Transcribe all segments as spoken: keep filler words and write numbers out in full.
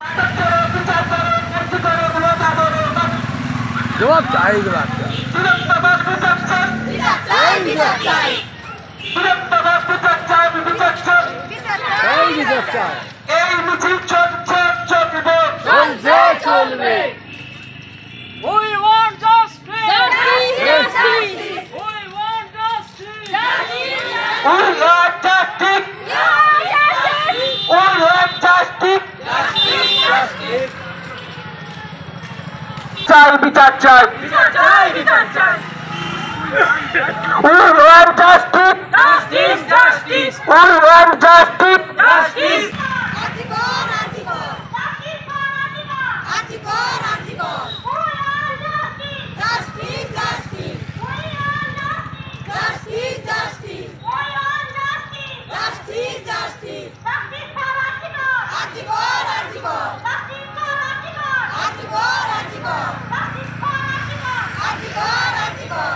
জবাব চাই, জবাব চাই। এই মিছিল চলছে চলবে চলছে চলবে। We want justice. Justice. We want justice. Justice. We want justice. We want justice. Justice. চাই, বিচার চাই। বিচার চাই, বিচার চাই। We want justice. Justice, justice, We want justice. justice. Article, article. Article, article. Justice, justice. Justice, justice. Justice, justice. Article, article. Article, article. Article, article.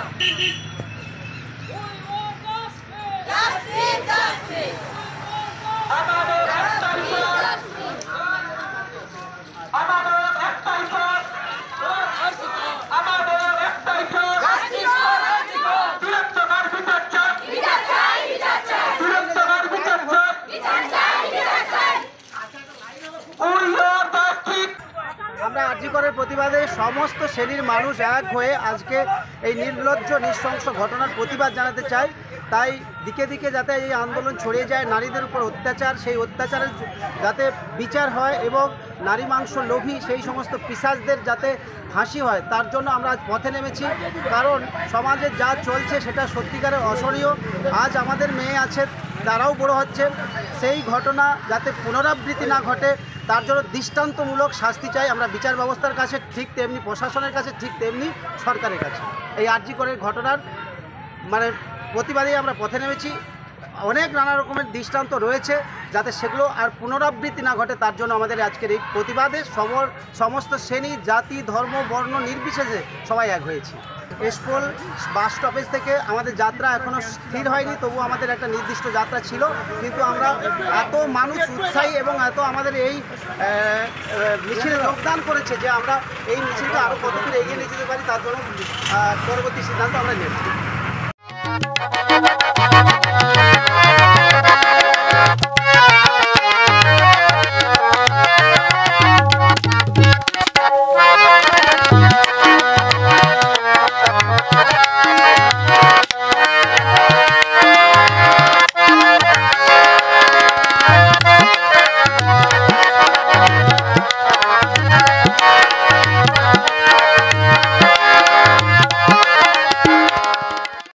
Justice, justice. আমাদের একটাই পথ, আমাদের একটাই পথ, আমাদের একটাই পথ। বীরত্বকার বিচার চাই, বীরত্বকার বিচার চাই। We want justice. আমরা আরজি করের প্রতিবাদে সমস্ত শ্রেণীর মানুষ এক হয়ে আজকে এই নির্লজ্জ নৃশংস ঘটনার প্রতিবাদ জানাতে চাই। তাই দিকে দিকে যাতে এই আন্দোলন ছড়িয়ে যায়, নারীদের উপর অত্যাচার, সেই অত্যাচারের যাতে বিচার হয় এবং নারী মাংস লোভী সেই সমস্ত পিশাচদের যাতে ফাঁসি হয়, তার জন্য আমরা আজ পথে নেমেছি। কারণ সমাজে যা চলছে সেটা সত্যিকারের অসহনীয়। আজ আমাদের মেয়ে আছে, তারাও বড় হচ্ছে, সেই ঘটনা যাতে পুনরাবৃত্তি না ঘটে তার জন্য দৃষ্টান্তমূলক শাস্তি চাই আমরা বিচার ব্যবস্থার কাছে, ঠিক তেমনি প্রশাসনের কাছে, ঠিক তেমনি সরকারের কাছে। এই আরজি করের ঘটনার মানে প্রতিবাদেই আমরা পথে নেমেছি। অনেক নানা রকমের দৃষ্টান্ত রয়েছে, যাতে সেগুলো আর পুনরাবৃত্তি না ঘটে তার জন্য আমাদের আজকের এই প্রতিবাদে সবর সমস্ত শ্রেণী, জাতি, ধর্ম, বর্ণ নির্বিশেষে সবাই এক হয়েছি। এসপোল বাস স্টপেজ থেকে আমাদের যাত্রা এখনও স্থির হয়নি, তবু আমাদের একটা নির্দিষ্ট যাত্রা ছিল, কিন্তু আমরা এত মানুষ উৎসাহী এবং এত আমাদের এই মিছিলে যোগদান করেছে যে আমরা এই মিছিলটা আরও কতদূর এগিয়ে নিয়ে যেতে পারি তার জন্য পরবর্তী সিদ্ধান্ত আমরা নেব।